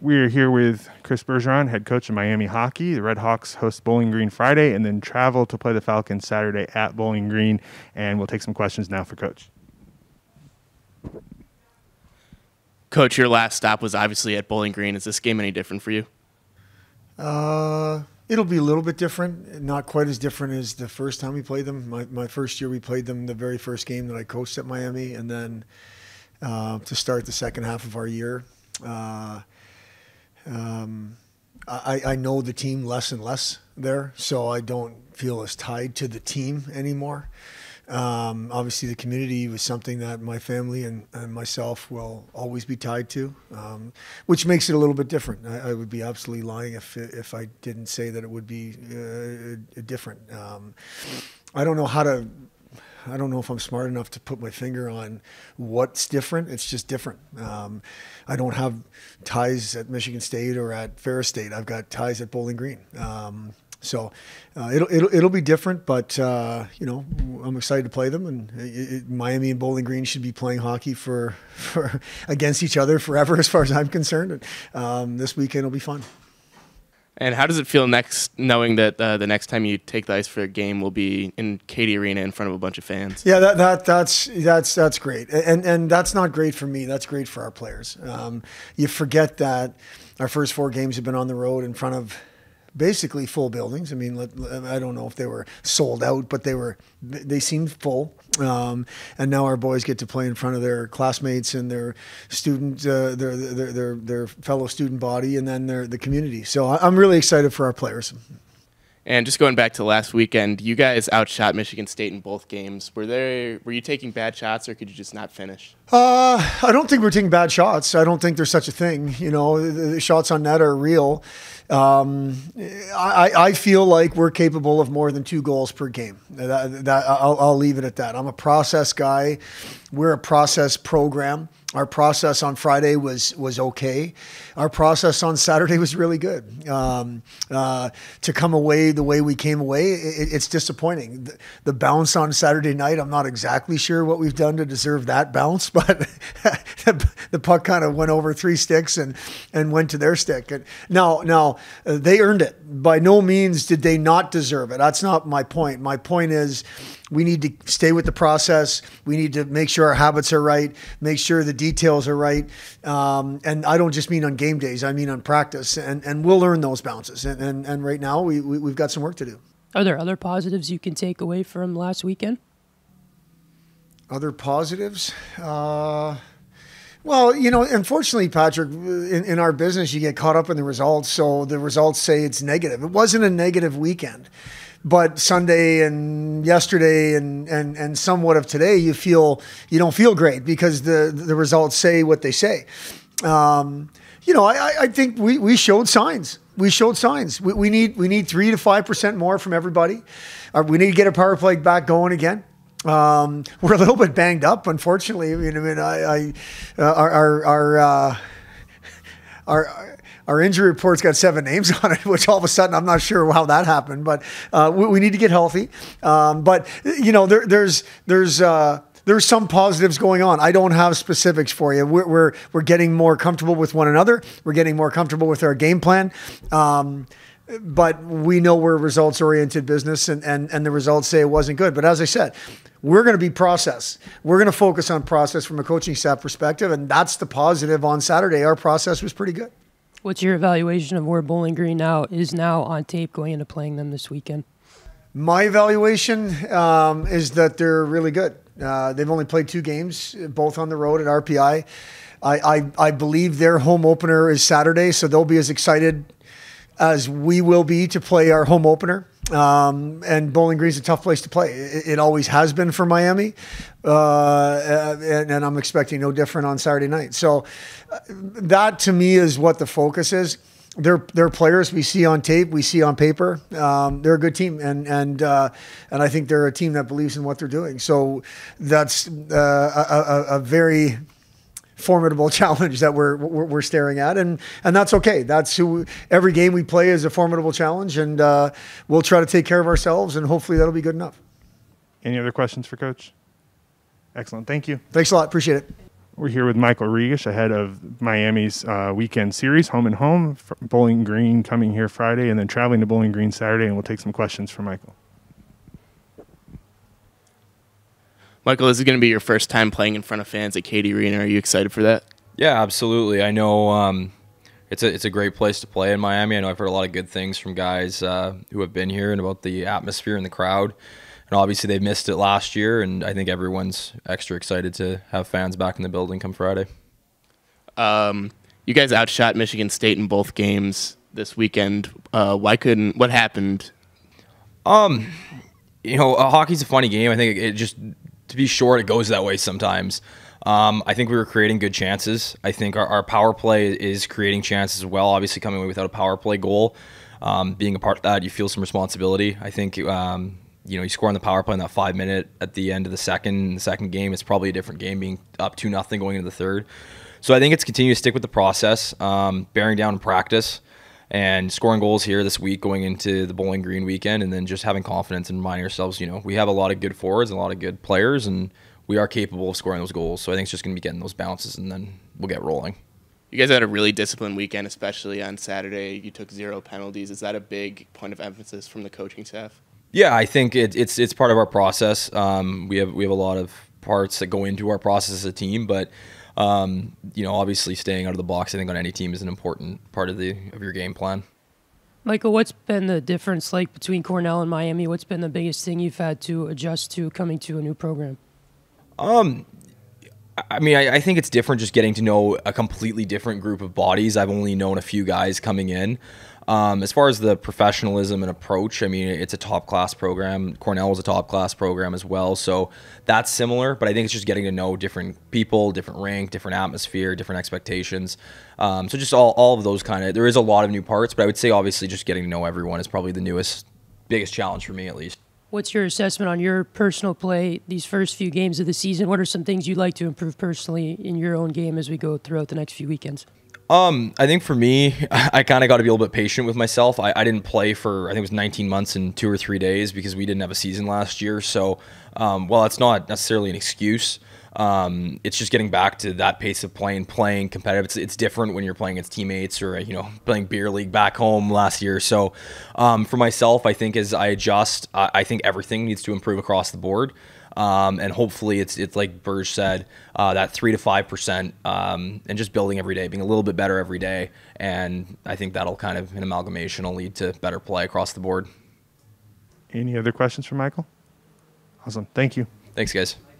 We're here with Chris Bergeron, head coach of Miami Hockey. The Red Hawks host Bowling Green Friday and then travel to play the Falcons Saturday at Bowling Green. And we'll take some questions now for Coach. Coach, your last stop was obviously at Bowling Green. Is this game any different for you? It'll be a little bit different, not quite as different as the first time we played them. My first year we played them the very first game that I coached at Miami, and then to start the second half of our year. I know the team less and less there, so I don't feel as tied to the team anymore. Obviously, the community was something that my family and myself will always be tied to, which makes it a little bit different. I would be absolutely lying if I didn't say that it would be different. I don't know if I'm smart enough to put my finger on what's different. It's just different. I don't have ties at Michigan State or at Ferris State. I've got ties at Bowling Green. So it'll be different, but I'm excited to play them. And Miami and Bowling Green should be playing hockey for against each other forever, as far as I'm concerned. And this weekend will be fun. And how does it feel knowing that the next time you take the ice for a game will be in Katie Arena in front of a bunch of fans? Yeah, that's great, and that's not great for me. That's great for our players. You forget that our first 4 games have been on the road in front of basically full buildings. I mean, I don't know if they were sold out, but they seemed full. And now our boys get to play in front of their classmates and their student, their fellow student body, and then the community. So I'm really excited for our players. And just going back to last weekend, you guys outshot Michigan State in both games. Were you taking bad shots, or could you just not finish? I don't think we're taking bad shots. I don't think there's such a thing. The shots on net are real. I feel like we're capable of more than 2 goals per game. I'll leave it at that. I'm a process guy. We're a process program. Our process on Friday was okay. Our process on Saturday was really good. To come away the way we came away, it's disappointing. The bounce on Saturday night, I'm not exactly sure what we've done to deserve that bounce, but the puck kind of went over 3 sticks and went to their stick. And now they earned it. By no means did they not deserve it. That's not my point. My point is, we need to stay with the process. We need to make sure our habits are right, make sure the details are right. And I don't just mean on game days, I mean on practice. And we'll earn those bounces. And right now we've got some work to do. Are there other positives you can take away from last weekend? Other positives? Well, unfortunately, Patrick, in our business, you get caught up in the results. So the results say it's negative. It wasn't a negative weekend. But Sunday and yesterday and somewhat of today, you don't feel great because the results say what they say. I think we showed signs. We showed signs. We need 3 to 5% more from everybody. We need to get a power play back going again. We're a little bit banged up, unfortunately. Our injury report's got 7 names on it, which all of a sudden I'm not sure how that happened. But we need to get healthy. But there's some positives going on. I don't have specifics for you. We're getting more comfortable with one another. We're getting more comfortable with our game plan. But we know we're a results-oriented business, and the results say it wasn't good. But as I said, we're going to be process. We're going to focus on process from a coaching staff perspective, and that's the positive on Saturday. Our process was pretty good. What's your evaluation of where Bowling Green is now on tape going into playing them this weekend? My evaluation is that they're really good. They've only played 2 games, both on the road at RPI. I believe their home opener is Saturday, so they'll be as excited as we will be to play our home opener. And Bowling Green's a tough place to play. It always has been for Miami. And I'm expecting no different on Saturday night. So that to me is what the focus is. They're players we see on tape, we see on paper. They're a good team, and I think they're a team that believes in what they're doing. So that's a very formidable challenge that we're staring at, and that's okay. That's every game we play is a formidable challenge, and we'll try to take care of ourselves, and hopefully that'll be good enough. Any other questions for Coach? Excellent. Thank you. Thanks a lot. Appreciate it. We're here with Michael Regish ahead of Miami's weekend series, home and home. Bowling Green coming here Friday and then traveling to Bowling Green Saturday, and we'll take some questions from Michael. Michael, this is going to be your first time playing in front of fans at Katie Arena. Are you excited for that? Yeah, absolutely. I know it's a great place to play in Miami. I know I've heard a lot of good things from guys who have been here and about the atmosphere and the crowd. And obviously they missed it last year, and I think everyone's extra excited to have fans back in the building come Friday. You guys outshot Michigan State in both games this weekend. What happened? Hockey's a funny game. I think it just, to be short, it goes that way sometimes. I think we were creating good chances. I think our power play is creating chances as well. Obviously, coming away without a power play goal, being a part of that, you feel some responsibility. I think you score on the power play in that 5 minute at the end of the second game. It's probably a different game, being up 2-0 going into the third. So I think it's continue to stick with the process, bearing down in practice, and scoring goals here this week going into the Bowling Green weekend, and then just having confidence and reminding ourselves, we have a lot of good forwards and a lot of good players, and we are capable of scoring those goals. So I think it's just going to be getting those bounces, and then we'll get rolling. You guys had a really disciplined weekend, especially on Saturday. You took 0 penalties. Is that a big point of emphasis from the coaching staff? Yeah, I think it's part of our process. We have a lot of parts that go into our process as a team, but obviously staying out of the box, I think, on any team is an important part of your game plan. Michael, what's been the difference like between Cornell and Miami? What's been the biggest thing you've had to adjust to coming to a new program? I think it's different just getting to know a completely different group of bodies. I've only known a few guys coming in. As far as the professionalism and approach, it's a top-class program. Cornell was a top-class program as well, so that's similar, but I think it's just getting to know different people, different rank, different atmosphere, different expectations. So just all of those there is a lot of new parts, but I would say obviously just getting to know everyone is probably the biggest challenge for me at least. What's your assessment on your personal play these first few games of the season? What are some things you'd like to improve personally in your own game as we go throughout the next few weekends? I think for me, I kind of got to be a little bit patient with myself. I didn't play for, I think it was 19 months and 2 or 3 days because we didn't have a season last year. So, while it's not necessarily an excuse, it's just getting back to that pace of playing competitive. It's different when you're playing against teammates or, playing beer league back home last year. So, for myself, I think as I adjust, I think everything needs to improve across the board. And hopefully it's like Burge said, that 3 to 5%, and just building every day, being a little bit better every day. And I think that'll kind of, an amalgamation will lead to better play across the board. Any other questions for Michael? Awesome. Thank you. Thanks, guys.